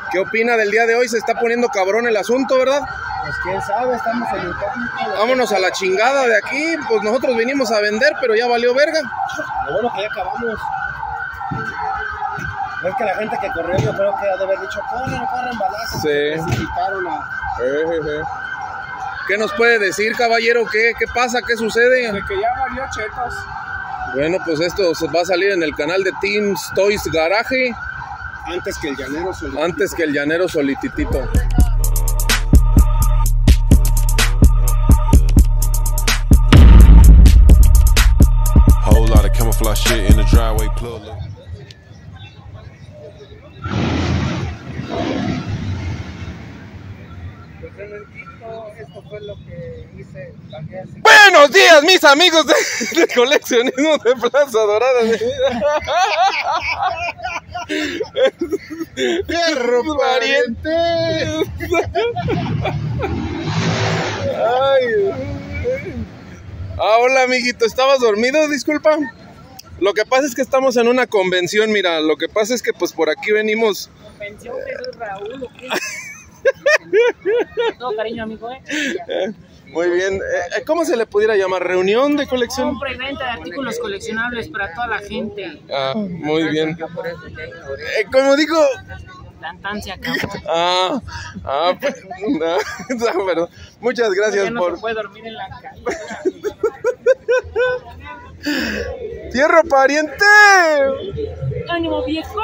¿Qué opina del día de hoy? Se está poniendo cabrón el asunto, ¿verdad? Pues quién sabe, estamos en incógnito. Vámonos a la chingada de aquí. Pues nosotros vinimos a vender, pero ya valió verga. Lo bueno que ya acabamos. Es que la gente que corrió, yo creo que ha de haber dicho, corran balazos. Sí. Necesitaron a... ¿Qué nos puede decir, caballero? ¿Qué pasa? ¿Qué sucede? De que ya valió chetos. Bueno, pues esto va a salir en el canal de Teams Toys Garage. Antes que el llanero solitito. Antes que el llanero solititito. Whole lot of camouflage shit in the driveway plug. Esto fue lo que hice. Buenos días, mis amigos de coleccionismo de Plaza Dorada. ¡Perro pariente! Hola, amiguito, ¿estabas dormido? Disculpa. Lo que pasa es que estamos en una convención, mira. Lo que pasa es que pues por aquí venimos. ¿Convención que es Raúl o qué? No, cariño, amigo, Muy bien. ¿Cómo se le pudiera llamar? ¿Reunión de colección? Compra y venta de artículos coleccionables para toda la gente. Ah, muy bien. Como digo... Plantancia, cabrón. Perdón. Muchas gracias Ya no por... se puede dormir en la calle. ¡Fierro pariente! ¡Ánimo, viejón!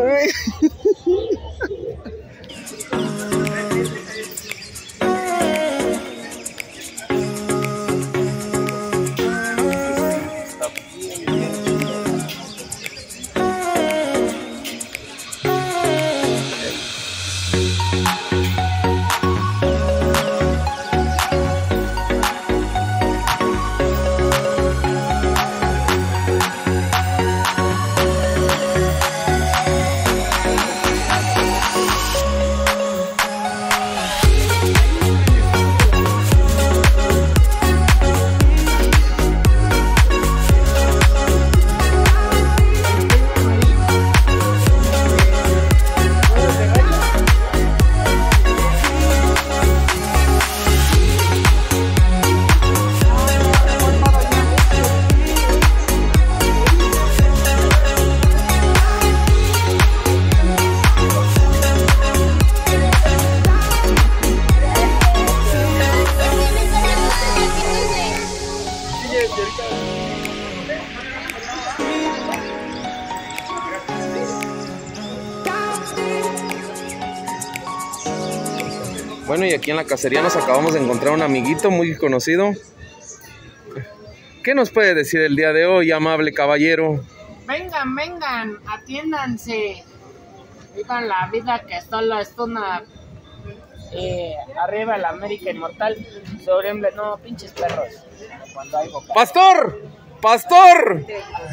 Bueno, y aquí en la cacería nos acabamos de encontrar un amiguito muy conocido. ¿Qué nos puede decir el día de hoy, amable caballero? Vengan, atiéndanse. Vivan la vida que solo es una. Arriba la América Inmortal. Sobre no, pinches perros. Cuando hay boca. ¡Pastor! ¡Pastor!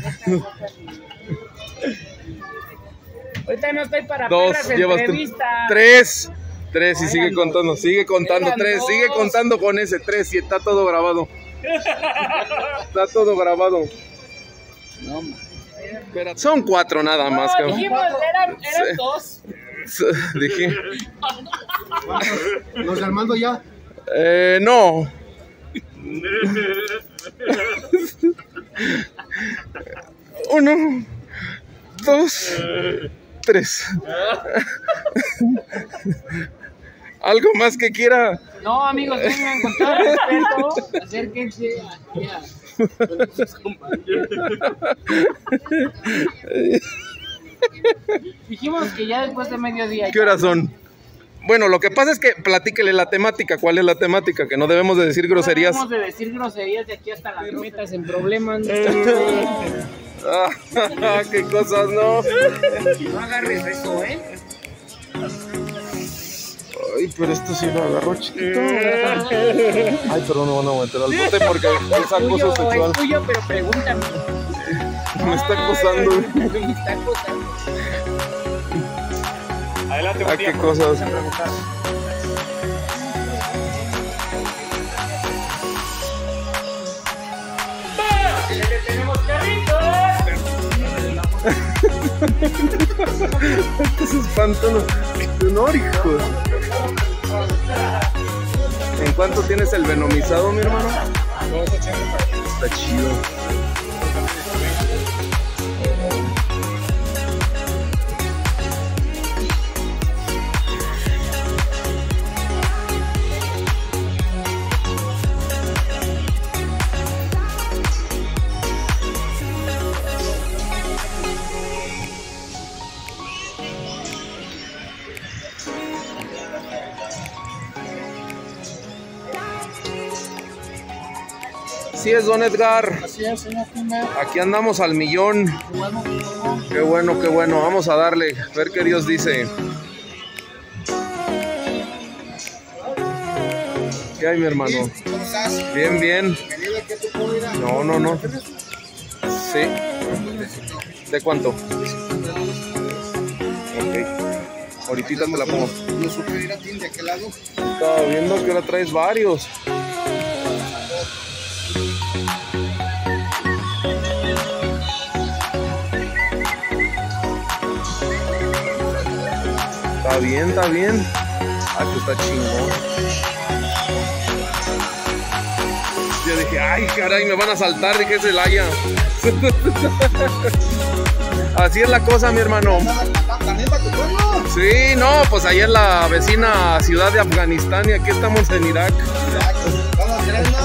Ahorita no estoy para Dos, perras llevas entrevistas. Tres y sigue contando, sigue tres, sigue contando con ese 3 y está todo grabado. Está todo grabado. No, Son 4 nada más. No, dijimos, eran Sí. 2. Dije. ¿Los de Armando ya? No. Uno, 2, 3. ¿Algo más que quiera? No, amigos, vengan con todo respeto. Acérquense. Ya. Dijimos que ya después de mediodía. ¿Qué horas son? Bueno, lo que pasa es que platíquele la temática. ¿Cuál es la temática? Que no debemos de decir groserías. No debemos de decir groserías de aquí hasta las metas en problemas. Qué cosas, ¿no? No agarres eso, Ay, pero esto sí lo agarró chiquito. Ay, pero no van a meter al bote porque es acoso sexual. Es tuyo, pero pregúntame. Me está acosando. Me está acosando. Adelante, Ah, qué cosas. ¡Tenemos carrito! Estos espantan. de honor, hijo. ¿En cuánto tienes el venomizado, mi hermano? Está chido. Así es, don Edgar. Así es, señor Jiménez. Aquí andamos al millón. Qué bueno, qué bueno. Vamos a darle, a ver qué Dios dice. ¿Qué hay, mi hermano? ¿Cómo estás? Bien, bien. Venido aquí a tu comida. No, no, no. Sí. ¿De cuánto? Ok. Ahorita te la pongo. No supe ir a ti de aquel lado. Estaba viendo que ahora traes varios. Está bien, está bien. Ah, que está chingón. Yo dije, ay, caray, me van a saltar, dije Celaya. Así es la cosa, mi hermano. ¿También para tu pueblo? Sí, no, pues allá en la vecina ciudad de Afganistán y aquí estamos en Irak. Vamos,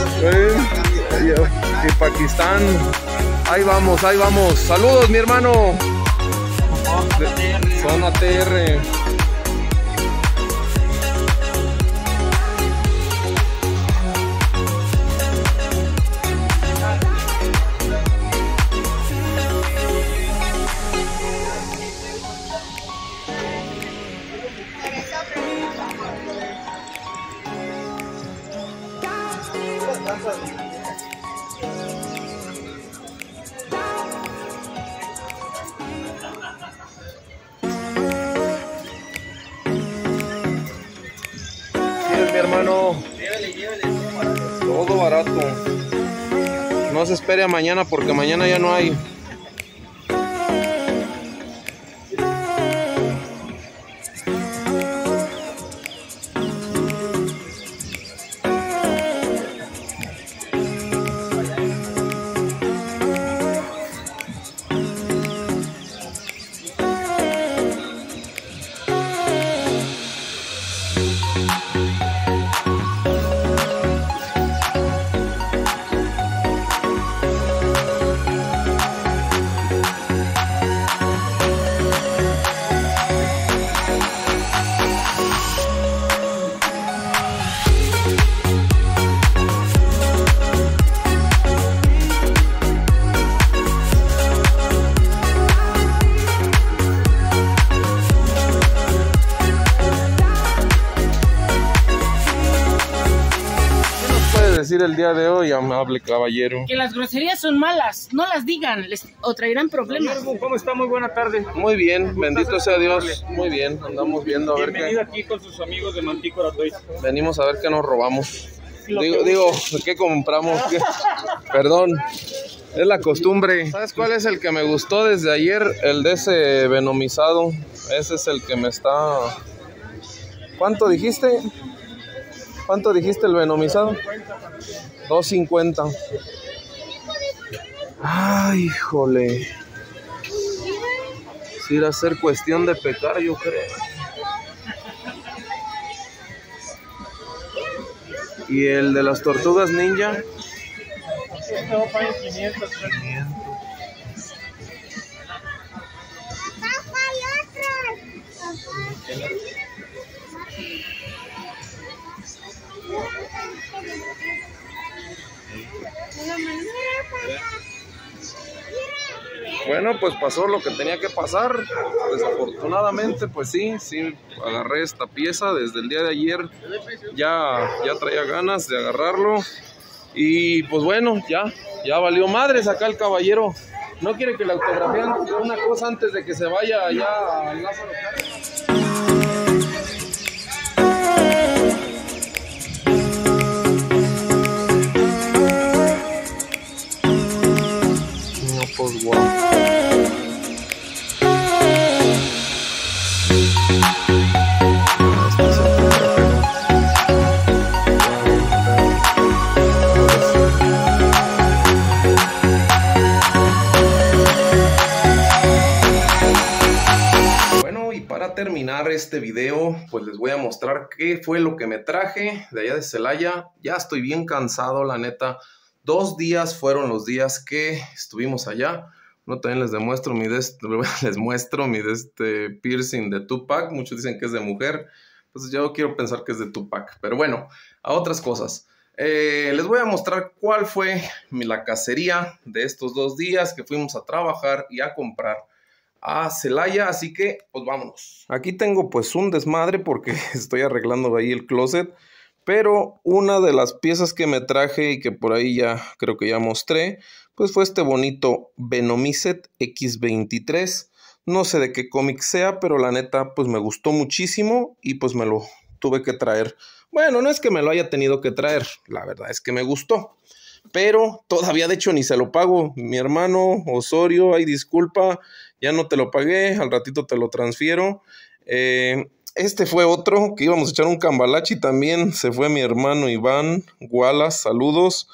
Y Pakistán. Ahí vamos, ahí vamos. Saludos, mi hermano. Zona TR. Mi hermano, todo barato. No se espere a mañana porque mañana ya no hay. Decir el día de hoy, amable caballero? Que las groserías son malas, no las digan, o traerán problemas. ¿Cómo está? Muy buena tarde. Muy bien, bendito sea Dios. Muy bien, andamos viendo a ver Bienvenido qué. aquí con sus amigos de Mantícora Toys. Venimos a ver qué nos robamos. Digo, ¿qué compramos? ¿Qué? Perdón, es la costumbre. ¿Sabes cuál es el que me gustó desde ayer? El de ese venomizado. Ese es el que me está... ¿Cuánto dijiste? ¿Cuánto dijiste el venomizado? 2.50. Ay, híjole. Si irá a ser cuestión de pecar, yo creo. ¿Y el de las tortugas ninja? Este va a pagar 500. Bueno, pues pasó lo que tenía que pasar. Desafortunadamente, pues sí, agarré esta pieza desde el día de ayer. Ya traía ganas de agarrarlo. Y pues bueno, ya valió madres acá el caballero. ¿No quiere que le autografíen una cosa antes de que se vaya allá al Lázaro Cárdenas? No, pues guau. terminar este video, pues les voy a mostrar qué fue lo que me traje de allá de Celaya. Ya estoy bien cansado, la neta. 2 días fueron los días que estuvimos allá. No, también les muestro mi piercing de Tupac. Muchos dicen que es de mujer. Pues yo quiero pensar que es de Tupac. Pero bueno, a otras cosas. Les voy a mostrar cuál fue la cacería de estos 2 días que fuimos a trabajar y a comprar a Celaya, así que pues vámonos. Aquí tengo pues un desmadre porque estoy arreglando ahí el closet, pero una de las piezas que me traje y que por ahí ya creo que ya mostré, pues fue este bonito Venomized X23. No sé de qué cómic sea, pero la neta pues me gustó muchísimo y pues me lo tuve que traer. Bueno, no es que me lo haya tenido que traer, la verdad es que me gustó. Pero todavía de hecho ni se lo pago. Mi hermano Osorio, ay disculpa, ya no te lo pagué, al ratito te lo transfiero. Este fue otro que íbamos a echar un cambalache y también se fue mi hermano Iván Wallace, saludos.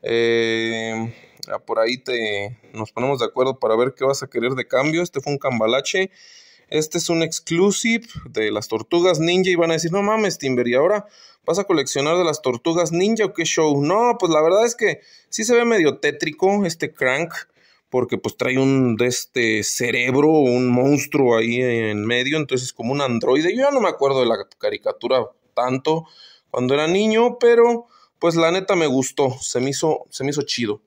Por ahí nos ponemos de acuerdo para ver qué vas a querer de cambio. Este fue un cambalache. Este es un exclusive de las Tortugas Ninja y van a decir, no mames Timber, ¿y ahora vas a coleccionar de las Tortugas Ninja o qué show? No, pues la verdad es que sí se ve medio tétrico este Crank, porque pues trae un cerebro, un monstruo ahí en medio, entonces como un androide. Yo ya no me acuerdo de la caricatura tanto cuando era niño, pero pues la neta me gustó, se me hizo chido.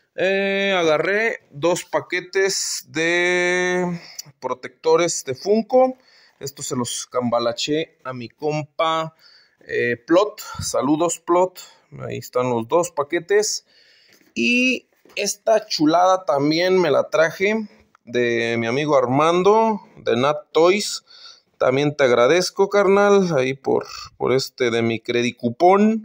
Agarré 2 paquetes de protectores de Funko. Estos se los cambalaché a mi compa Plot. Saludos Plot. Ahí están los 2 paquetes. Y esta chulada también me la traje de mi amigo Armando de Nat Toys. También te agradezco, carnal, ahí por de mi credicupón.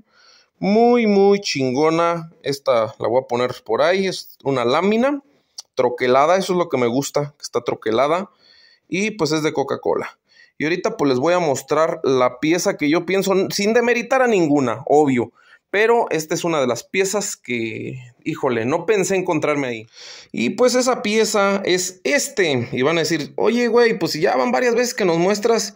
Muy chingona. Esta la voy a poner por ahí. Es una lámina troquelada. Eso es lo que me gusta, que está troquelada. Y pues es de Coca-Cola. Y ahorita pues les voy a mostrar la pieza que yo pienso, sin demeritar a ninguna, obvio. Pero esta es una de las piezas que, híjole, no pensé encontrarme ahí. Y pues esa pieza es Y van a decir, oye güey, pues si ya van varias veces que nos muestras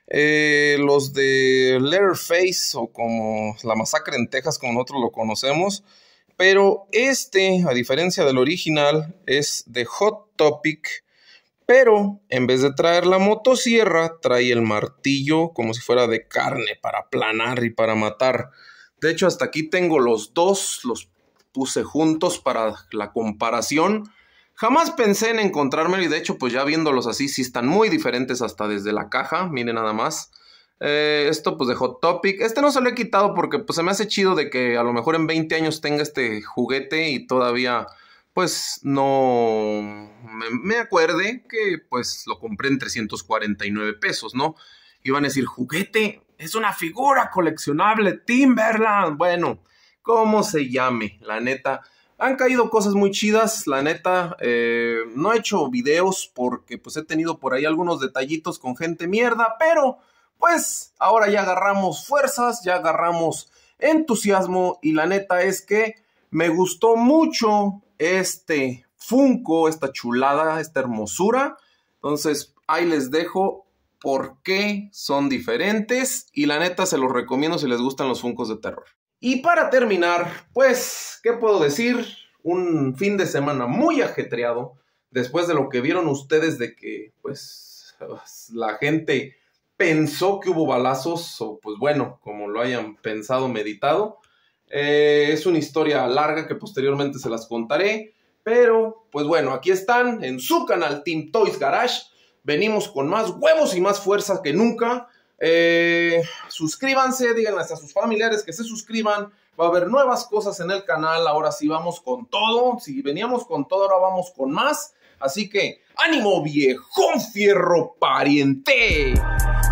los de Leatherface o como la masacre en Texas como nosotros lo conocemos, pero a diferencia del original, es de Hot Topic, pero en vez de traer la motosierra, trae el martillo como si fuera de carne para aplanar y para matar. De hecho, hasta aquí tengo los 2, los puse juntos para la comparación. Jamás pensé en encontrármelo y de hecho pues ya viéndolos así sí están muy diferentes hasta desde la caja, miren nada más. Esto pues de Hot Topic, no se lo he quitado porque pues se me hace chido de que a lo mejor en 20 años tenga este juguete y todavía pues no me acuerde que pues lo compré en 349 pesos, ¿no? Y van a decir, juguete, es una figura coleccionable, Timberland, bueno, ¿cómo se llame? La neta, han caído cosas muy chidas, la neta, no he hecho videos porque pues he tenido por ahí algunos detallitos con gente mierda, pero pues ahora ya agarramos fuerzas, ya agarramos entusiasmo y la neta es que me gustó mucho este Funko, esta chulada, esta hermosura, entonces ahí les dejo por qué son diferentes y la neta se los recomiendo si les gustan los Funkos de terror. Y para terminar, pues, ¿qué puedo decir? Un fin de semana muy ajetreado, después de lo que vieron ustedes de que, pues, la gente pensó que hubo balazos, o pues bueno, como lo hayan pensado, meditado. Es una historia larga que posteriormente se las contaré, pero, pues bueno, aquí están en su canal Team Toys Garage. Venimos con más huevos y más fuerza que nunca. Suscríbanse, díganle a sus familiares que se suscriban. Va a haber nuevas cosas en el canal. Ahora sí vamos con todo. Si veníamos con todo, ahora vamos con más. Así que ánimo, viejón fierro pariente.